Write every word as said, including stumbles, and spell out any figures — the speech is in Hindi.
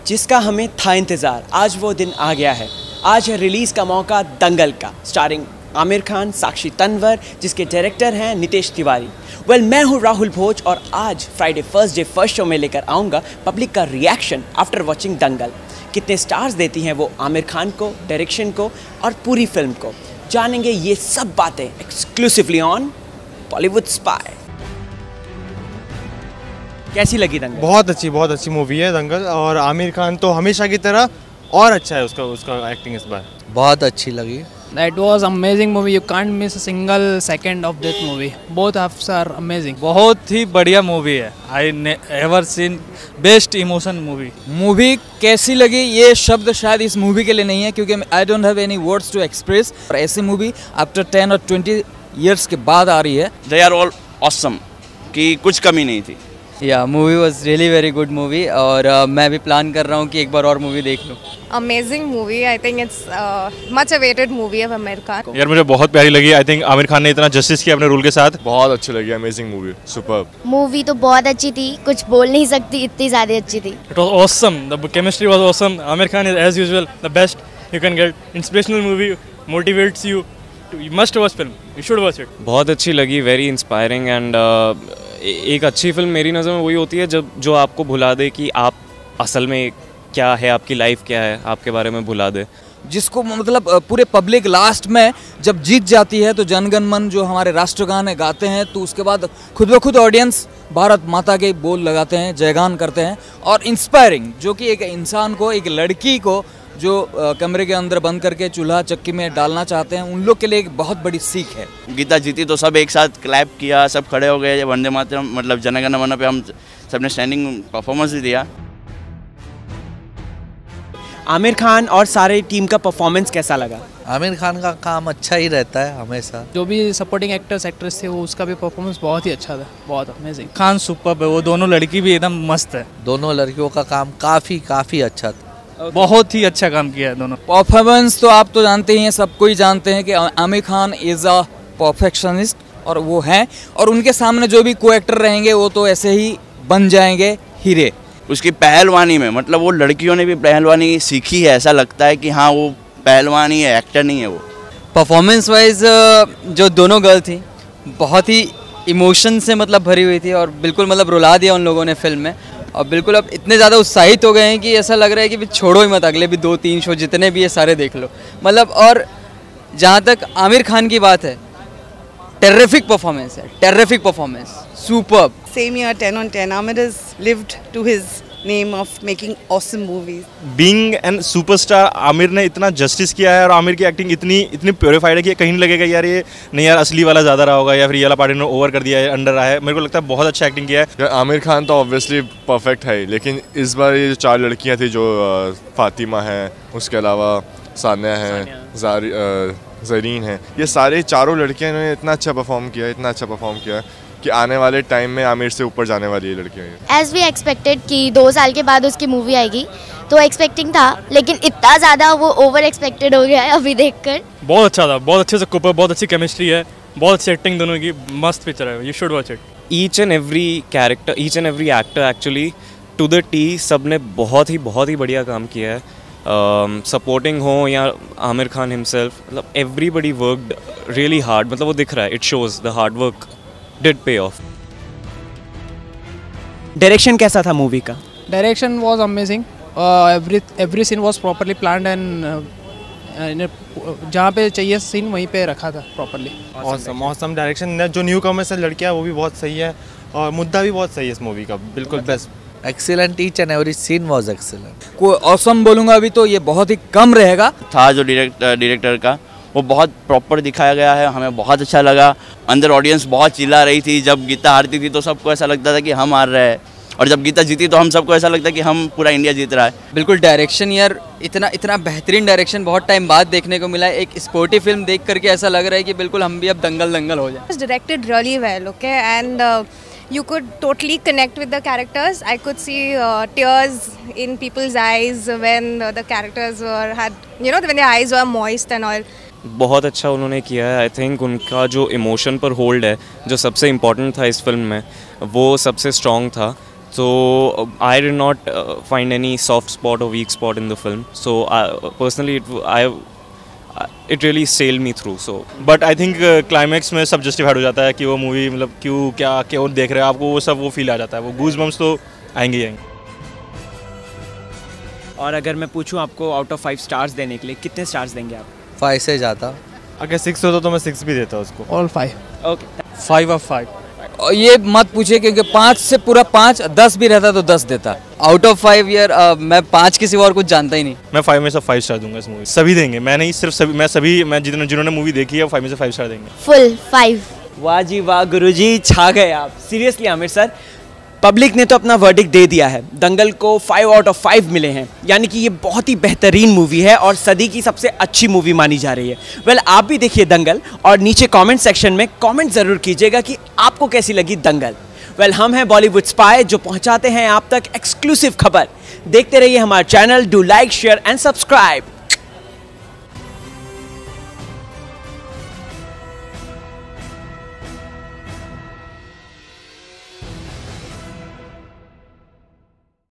जिसका हमें था इंतज़ार, आज वो दिन आ गया है। आज है रिलीज़ का मौका दंगल का, स्टारिंग आमिर खान, साक्षी तन्वर, जिसके डायरेक्टर हैं नितेश तिवारी। वेल well, मैं हूँ राहुल भोज और आज Friday first day first show में लेकर आऊँगा पब्लिक का रिएक्शन आफ्टर वॉचिंग दंगल। कितने स्टार्स देती हैं वो आमिर खान को, डायरेक्शन को और पूरी फिल्म को। जानेंगे ये सब बातें एक्सक्लूसिवली ऑन बॉलीवुड स्पाई। कैसी लगी दंगल? बहुत अच्छी बहुत अच्छी मूवी है दंगल, और आमिर खान तो हमेशा की तरह और अच्छा है उसका उसका एक्टिंग इस बार बहुत अच्छी लगी। That was amazing movie. You can't miss a single second of that movie. Both halves are amazing. बहुत ही बढ़िया मूवी है। I ever seen best emotion movie. Movie कैसी लगी ये शब्द शायद इस मूवी के लिए नहीं है, क्योंकि I don't have any words to express। और ऐसी मूवी आफ्टर टेन और ट्वेंटी years के बाद आ रही है। They are all awesome, कि कुछ कमी नहीं थी। या movie was really very good movie, और uh, मैं भी प्लान कर रहा हूँ कि एक बार और मूवी देख लूँ। Amazing movie, I think it's much awaited movie of Aamir Khan. यार मुझे बहुत प्यारी लगी। आई थिंक आमिर खान ने इतना जस्टिस किया अपने रोल के साथ। बहुत अच्छी लगी, अमेजिंग मूवी, सुपर्ब। मूवी तो बहुत अच्छी थी, कुछ बोल नहीं सकती, इतनी ज़्यादा अच्छी थी। It was awesome. The chemistry was awesome. Amir Khan is as usual the best you can get. Inspirational movie, motivates you. You must watch film. You should watch it. बहुत अच्छी लगी, वेरी इंस्पायरिंग। एंड एक अच्छी फिल्म मेरी नज़र में वही होती है जब जो आपको भुला दे कि आप असल में क्या है, आपकी लाइफ क्या है, आपके बारे में भुला दे। जिसको मतलब पूरे पब्लिक लास्ट में जब जीत जाती है तो जनगण मन जो हमारे राष्ट्रगान है गाते हैं, तो उसके बाद खुद ब खुद ऑडियंस भारत माता के बोल लगाते हैं, जयगान करते हैं। और इंस्पायरिंग जो कि एक इंसान को, एक लड़की को जो कमरे के अंदर बंद करके चूल्हा चक्की में डालना चाहते हैं, उन लोग के लिए एक बहुत बड़ी सीख है। गीता जीती तो सब एक साथ क्लैप किया, सब खड़े हो गए वंदे मातरम, मतलब जनगण मन पे हम सबने स्टैंडिंग परफॉर्मेंस भी दिया। आमिर खान और सारे टीम का परफॉर्मेंस कैसा लगा? आमिर खान का काम अच्छा ही रहता है हमेशा। जो भी सपोर्टिंग एक्टर्स एक्ट्रेस थे वो उसका भी परफॉर्मेंस बहुत ही अच्छा था, बहुत अमेजिंग। खान सुपर्ब है, वो दोनों लड़की भी एकदम मस्त है। दोनों लड़कियों का काम काफ़ी काफ़ी अच्छा था, बहुत ही अच्छा काम किया है दोनों। परफॉर्मेंस तो आप तो जानते ही हैं, सबको ही जानते हैं कि Aamir Khan is a perfectionist, और वो हैं। और उनके सामने जो भी को एक्टर रहेंगे वो तो ऐसे ही बन जाएंगे हीरे। उसकी पहलवानी में, मतलब वो लड़कियों ने भी पहलवानी सीखी है, ऐसा लगता है कि हाँ वो पहलवान ही है, एक्टर नहीं है वो। परफॉर्मेंस वाइज जो दोनों गर्ल थी बहुत ही इमोशन से मतलब भरी हुई थी, और बिल्कुल मतलब रुला दिया उन लोगों ने फिल्म में। और बिल्कुल अब इतने ज़्यादा उत्साहित हो गए हैं कि ऐसा लग रहा है कि भी छोड़ो ही मत, अगले भी दो तीन शो जितने भी ये सारे देख लो मतलब। और जहाँ तक आमिर खान की बात है, टेरिफिक परफॉर्मेंस है, terrific performance, superb. Same year, ten on ten. Amir has lived to his name of making awesome movies. Being an superstar Aamir ने इतना जस्टिस किया है, और आमिर की एक्टिंग इतनी इतनी प्योरीफाइड है कि कहीं नहीं लगेगा यार ये नहीं यार असली वाला ज़्यादा रहा होगा, या फिर ये वाला पार्टी ने ओवर कर दिया है, अंडर रहा है। मेरे को लगता है बहुत अच्छा एक्टिंग किया है। आमिर खान तो ऑब्वियसली परफेक्ट है, लेकिन इस बार ये जो चार लड़कियाँ थी, जो फातिमा है, उसके अलावा सानिया है, ज़रीन है, ये सारे चारों लड़कियाँ ने इतना अच्छा परफॉर्म किया, इतना अच्छा परफॉर्म किया कि आने वाले टाइम में आमिर से ऊपर जाने वाली है लड़कियाँ। एज वी एक्सपेक्टेड कि दो साल के बाद उसकी मूवी आएगी, तो एक्सपेक्टिंग था, लेकिन इतना ज़्यादा वो ओवर एक्सपेक्टेड हो गया है अभी देखकर। बहुत अच्छा था, बहुत अच्छे से कुपर, बहुत अच्छी केमिस्ट्री है, बहुत अच्छी एक्टिंग दोनों की, मस्त पिक्चर है, you should watch it. Each and every character, each and every actor actually to the T, सब ने बहुत ही बहुत ही बढ़िया काम किया है। सपोर्टिंग uh, हो या आमिर खान हिमसेल्फ, मतलब एवरीबडी वर्कड रियली हार्ड, मतलब वो दिख रहा है, it shows the hard work did pay off. Direction कैसा था मूवी का? Direction was amazing, every every scene was properly planned and जहाँ पे चाहिए सीन वहीं पे रखा था प्रॉपर्ली। Awesome awesome direction. जो न्यू कमर्स है लड़कियाँ, वो भी बहुत सही है, और मुद्दा भी बहुत सही है इस मूवी का, बिल्कुल best. Excellent, each and every scene was excellent. कोई ऑसम बोलूँगा अभी तो ये बहुत ही कम रहेगा। था जो डायरेक्टर डायरेक्टर का, वो बहुत प्रॉपर दिखाया गया है, हमें बहुत अच्छा लगा। अंदर ऑडियंस बहुत चिल्ला रही थी, जब गीता हारती थी तो सबको ऐसा लगता था कि हम हार रहे हैं, और जब गीता जीती तो हम सबको ऐसा लगता है कि हम पूरा इंडिया जीत रहा है। बिल्कुल डायरेक्शन यार, इतना इतना बेहतरीन डायरेक्शन बहुत टाइम बाद देखने को मिला है। एक स्पोर्टी फिल्म देख करके ऐसा लग रहा है कि बिल्कुल हम भी अब दंगल दंगल हो जाए। Directed really well, okay, and uh, you could totally connect with the characters. I could see uh, tears in people's eyes when uh, the characters were had, you know, when their eyes were moist and all. बहुत अच्छा उन्होंने किया है। आई थिंक उनका जो इमोशन पर होल्ड है, जो सबसे इम्पोर्टेंट था इस फिल्म में, वो सबसे स्ट्रॉन्ग था। So uh, I did not uh, find any soft spot or weak spot in the film. So uh, personally, it w- I uh, it really sailed me through. So but I think climax में सब जस्टिफाइड हो जाता है कि वो मूवी मतलब क्यों क्या क्यों देख रहे हो आपको वो सब वो फील आ जाता है वो गूज बम्स तो आएंगे ही आएंगे। और अगर मैं पूछूं आपको आउट ऑफ फाइव स्टार्स देने के लिए कितने स्टार्स देंगे आप? फाइव से ज़्यादा। अगर सिक्स होता तो मैं सिक्स भी देता उसको। All five. Okay, five of five. और ये मत पूछिए क्योंकि पाँच से पूरा पाँच, दस भी रहता तो दस देता। आउट ऑफ फाइव ईयर मैं पाँच के सिवा और कुछ जानता ही नहीं। मैं फाइव में से फाइव स्टार दूंगा इस मूवी। सभी देंगे, मैं नहीं सिर्फ सभी, मैं सभी मैं जितने जिन्होंने मूवी देखी है फाइव में से फाइव स्टार देंगे। Full five. वाह जी वाह, गुरुजी छा गए आप। सीरियसली आमिर सर, पब्लिक ने तो अपना वर्डिक्ट दे दिया है। दंगल को फाइव आउट ऑफ फाइव मिले हैं, यानी कि ये बहुत ही बेहतरीन मूवी है और सदी की सबसे अच्छी मूवी मानी जा रही है। वेल well, आप भी देखिए दंगल और नीचे कमेंट सेक्शन में कमेंट ज़रूर कीजिएगा कि आपको कैसी लगी दंगल। वेल well, हम हैं बॉलीवुड स्पाई जो पहुंचाते हैं आप तक एक्सक्लूसिव खबर। देखते रहिए हमारा channel, do like share and subscribe.